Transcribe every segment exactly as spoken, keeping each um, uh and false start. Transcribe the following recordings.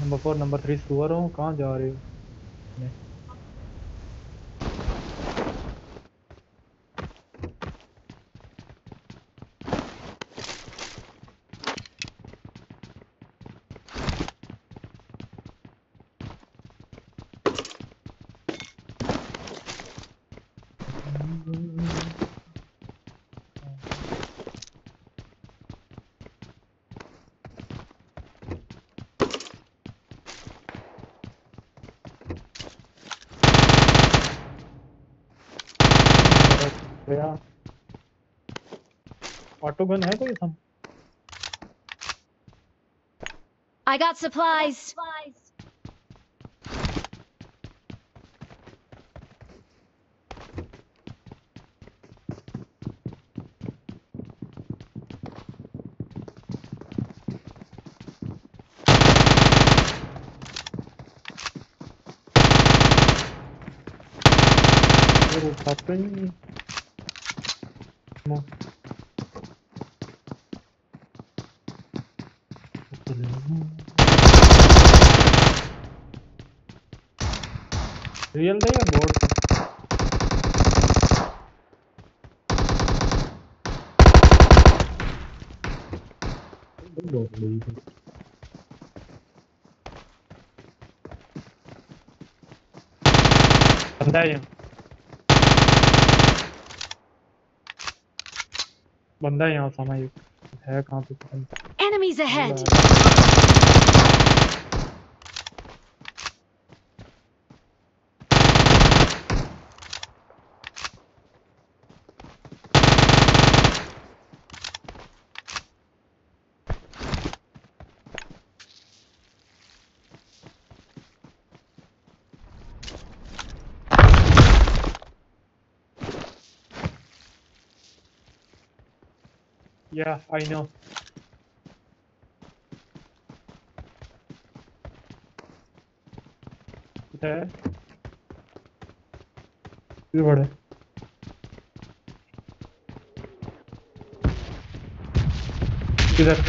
Number four number three शुरू हो रहा हूँ, कहाँ जा रहे हो? गया। ऑटो गन है कोई सम? I got supplies. वो उठाते ही नहीं। मो- रियल था या बोट था? बंदा है यहाँ, बंदा है यहाँ सामने है, कहाँ पे पता नहीं। Enemies ahead. Yeah, I know. है भी बड़े किधर?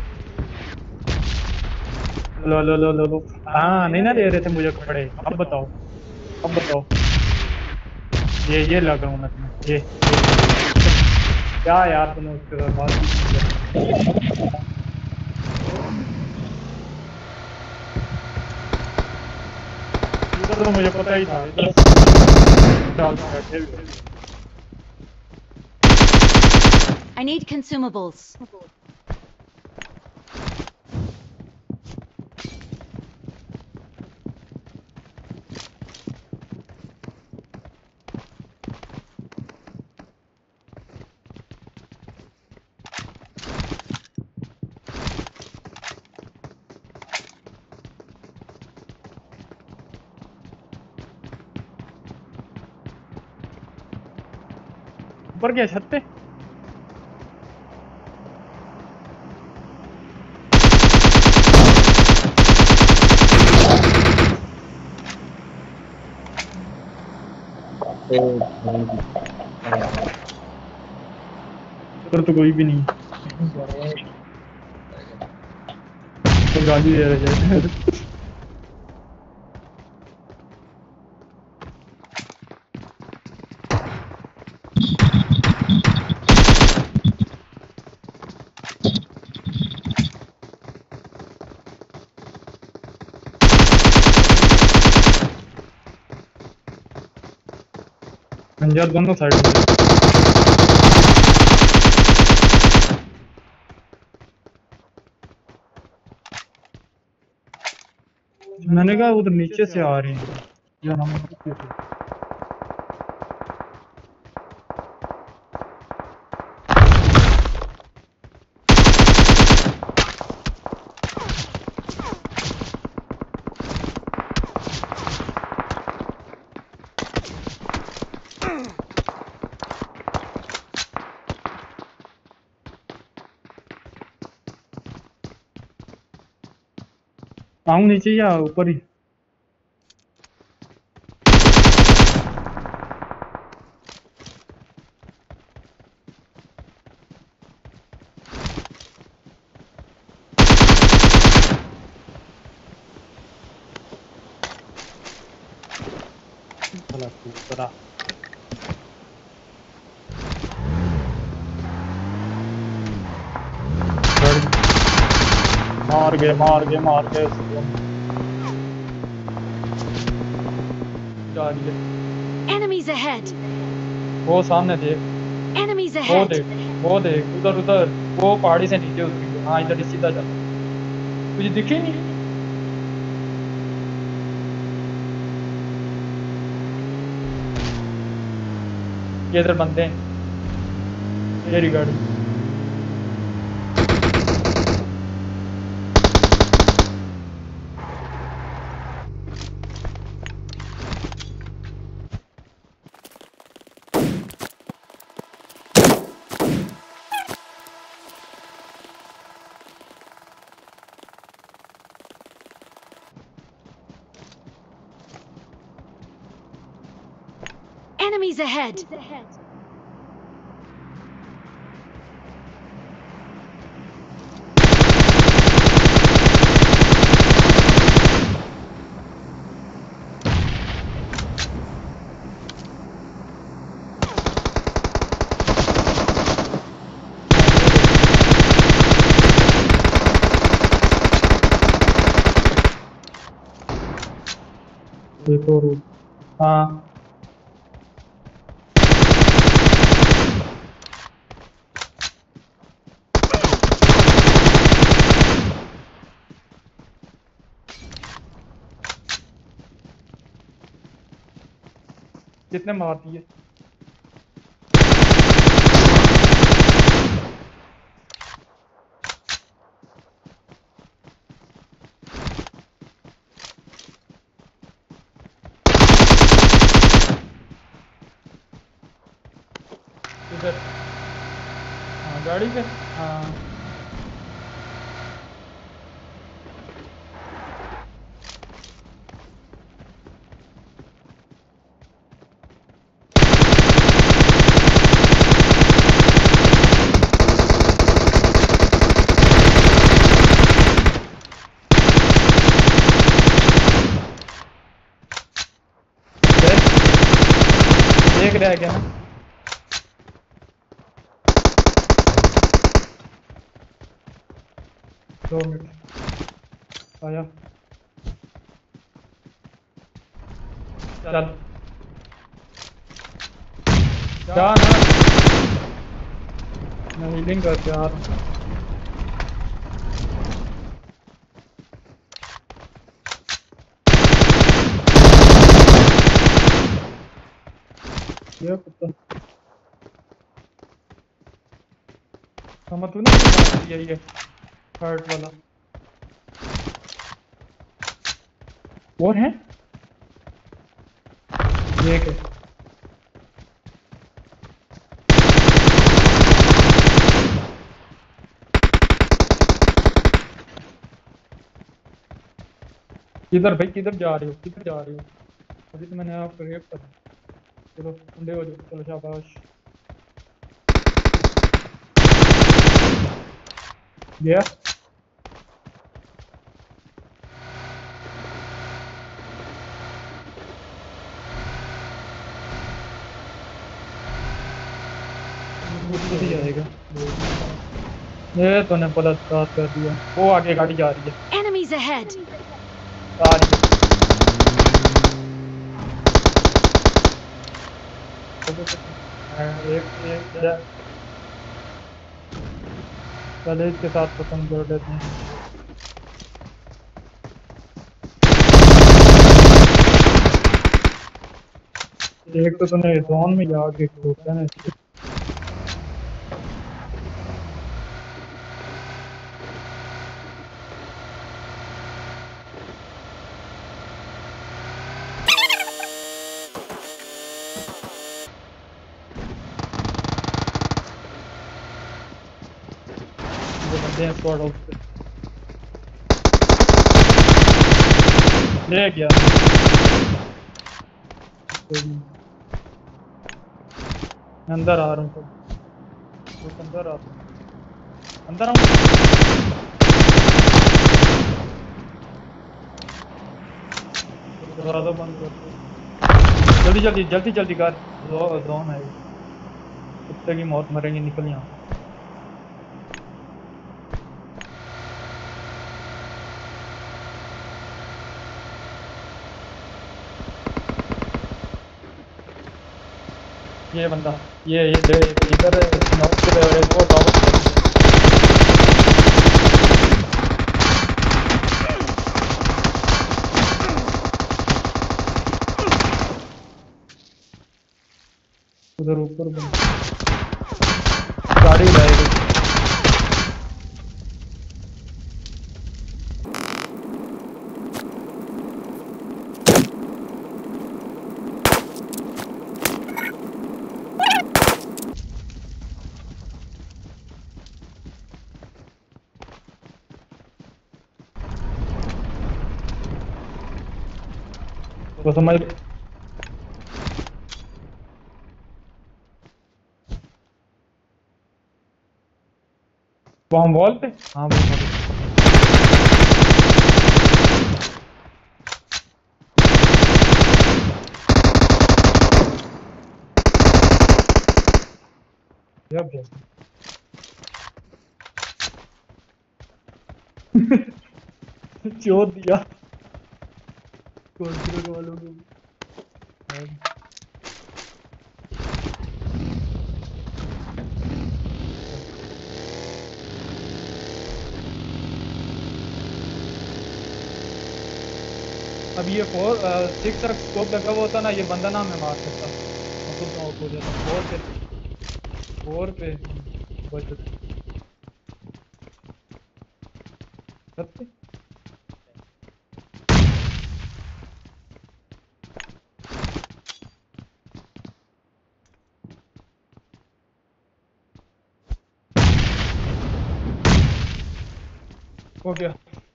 लो लो लो लो लो। हाँ, नहीं ना दे रहे थे मुझे कपड़े। अब बताओ, अब बताओ। ये ये लग रहा हूँ मैं तुम्हें, ये, ये क्या यार, तूने उसके साथ बात की? इधर तो मुझे पता ही था, इधर चाल बैठे हुए। I need consumables. ऊपर क्या छत पे? इधर तो कोई भी नहीं, तो गाली दे रहे हैं। अंजाद दोनों साइड में। मैंने कहा उधर नीचे से आ रहे हैं या हम नीचे से। आऊं नीचे या ऊपर ही? चला दूसरा मार गए मार गए मार गए जा रही है। Enemies ahead! वो सामने देख Enemies वो ahead! देख वो देख उधर उधर वो पहाड़ी से नीचे उतरी है। हाँ इधर ही सीधा जा तुझे दिखे नहीं ये इधर बंदे हैं मेरी गाड़ी Enemies ahead! देखो रूट हाँ कितने मार दिए इधर हाँ गाड़ी पे हाँ एक रह गया ना दो मिनट आया चल जा ना मैं हीलिंग करके आ रहा हूँ ये कुत्ता समझ तू ना यही है हर्ट वाला और है ये क्या किधर भाई किधर जा रहे हो किधर जा रहे हो अभी तो मैंने आपको रेप कर चलो ठंडे हो जाओ चलो शाबाश गया जाएगा ये तूने बलात्कार कर दिया वो आगे गाड़ी जा रही है Enemies ahead! आ रही है एक एक चले इसके साथ खत्म कर देते हैं एक तो तूने जोन में जाके ठोका ना बंदे हैं स्क्वाड हाउस पे ले गया अंदर आ रहा हूँ तो अंदर आ रहा हूँ अंदर आऊँ दरवाजा बंद कर जल्दी जल्दी जल्दी जल्दी कर। जो जोन है कुत्ते की मौत मरेंगे, निकल यहाँ। ये बंदा, ये ये ले इधर नॉक पे एक और टावर पे। उधर ऊपर बंदा गाड़ी लाएगी। तो समझ वहाँ वॉल पे। हाँ वो वॉल पे। Yup yup. चोर दिया कॉन्ट्रैक्ट वालों को। अब ये फोर सिक्स तक स्कोप लगा हुआ होता ना, ये बंदा ना मैं मार सकता। मतलब तो हो जाता फोर पे, फोर पे बच सकते। हो गया।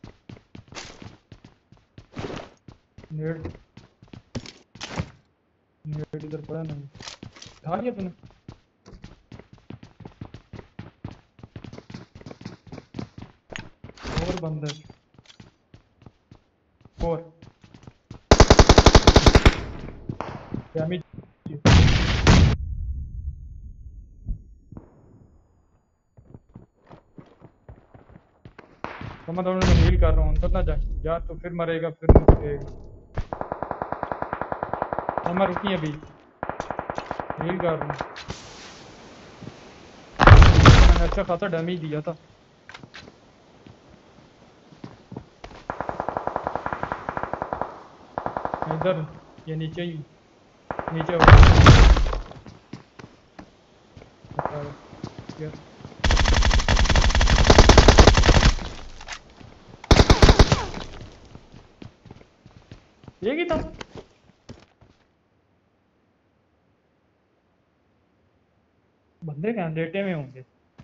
नेट नेट इधर पड़ा नहीं, उठा लिया तूने। और बंदा और डैमेज। तो मैं दोनों को हील कर रहा हूँ, अंदर ना जा यार, तो फिर मरेगा, फिर मरेगा। तो मैं रुकी अभी हील कर रहा हूँ। मैंने अच्छा खासा डैमेज दिया था। इधर ये नीचे ही नीचे हो यार। एक ही था। बंदे क्या लेटे में होंगे,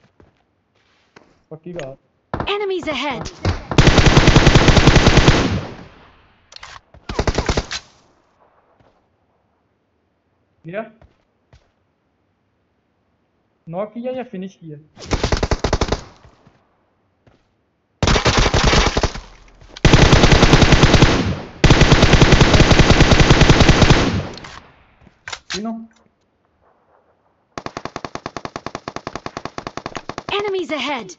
पक्की बात। Enemies ahead! किया नॉक किया या फिनिश किया? तीनों। Enemies ahead!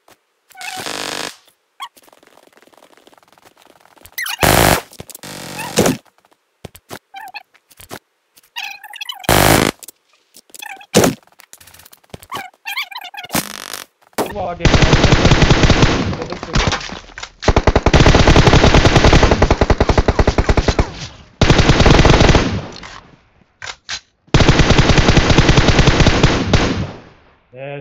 वो आगे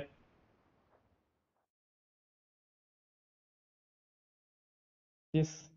Yes.